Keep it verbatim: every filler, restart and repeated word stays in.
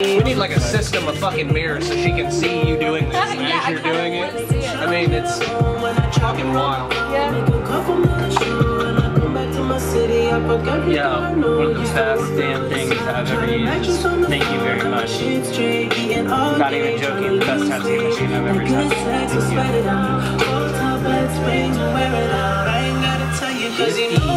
We need like a system of fucking mirrors so she can see you doing this as Yeah, you're I doing it. it. I mean, it's fucking wild. Yeah. Yeah, one of the best damn things I've ever used. Thank you very much. I'm not even joking, the best tattoo machine I've ever touched. Thank you.